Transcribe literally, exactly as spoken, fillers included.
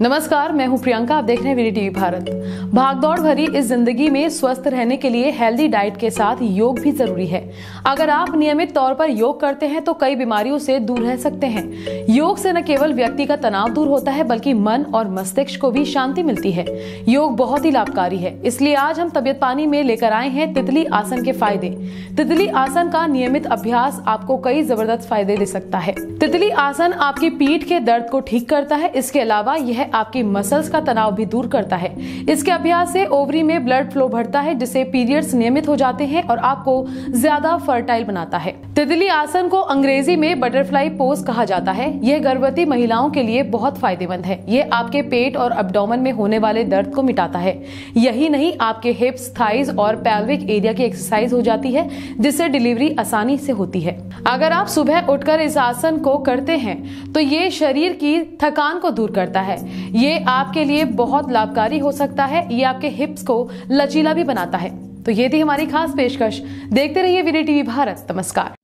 नमस्कार, मैं हूं प्रियंका। आप देख रहे हैं वीडी टीवी भारत। भागदौड़ भरी इस जिंदगी में स्वस्थ रहने के लिए हेल्दी डाइट के साथ योग भी जरूरी है। अगर आप नियमित तौर पर योग करते हैं तो कई बीमारियों से दूर रह सकते हैं। योग से न केवल व्यक्ति का तनाव दूर होता है बल्कि मन और मस्तिष्क को भी शांति मिलती है। योग बहुत ही लाभकारी है, इसलिए आज हम तबियत पानी में लेकर आए हैं तितली आसन के फायदे। तितली आसन का नियमित अभ्यास आपको कई जबरदस्त फायदे दे सकता है। तितली आसन आपकी पीठ के दर्द को ठीक करता है। इसके अलावा यह आपकी मसल्स का तनाव भी दूर करता है। इसके अभ्यास से ओवरी में ब्लड फ्लो बढ़ता है, जिससे पीरियड्स नियमित हो जाते हैं और आपको ज्यादा फर्टाइल बनाता है। तितली आसन को अंग्रेजी में बटरफ्लाई पोज कहा जाता है। यह गर्भवती महिलाओं के लिए बहुत फायदेमंद है। यह आपके पेट और एब्डोमेन में होने वाले दर्द को मिटाता है। यही नहीं, आपके हिप्स, थाइज और पेल्विक एरिया की एक्सरसाइज हो जाती है, जिससे डिलीवरी आसानी से होती है। अगर आप सुबह उठकर इस आसन को करते हैं तो ये शरीर की थकान को दूर करता है। ये आपके लिए बहुत लाभकारी हो सकता है। ये आपके हिप्स को लचीला भी बनाता है। तो ये थी हमारी खास पेशकश। देखते रहिए वीडी टीवी भारत। नमस्कार।